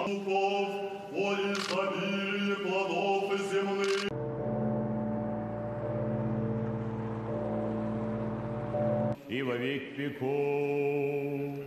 Духов, о изобилии плодов земных. И во век веков.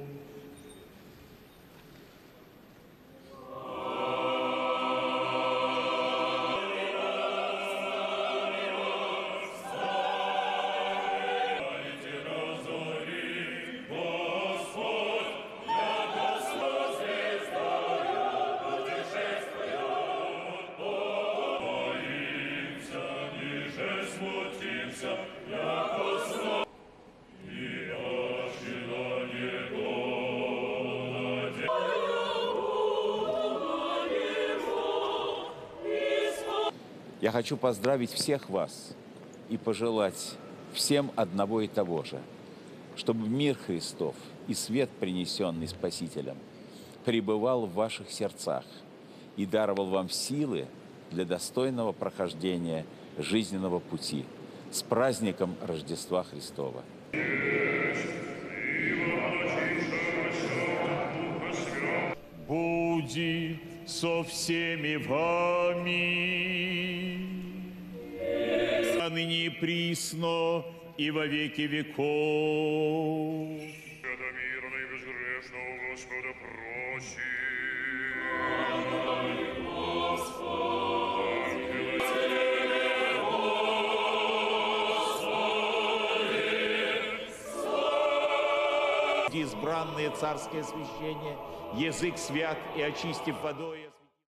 Я хочу поздравить всех вас и пожелать всем одного и того же, чтобы мир Христов и свет, принесенный Спасителем, пребывал в ваших сердцах и даровал вам силы для достойного прохождения жизненного пути с праздником Рождества Христова. Буди со всеми вами, а ныне и присно и во веки веков. Свято мирно и безгрешно у Господа просим. Избранное царское священие, язык свят и очистив водой.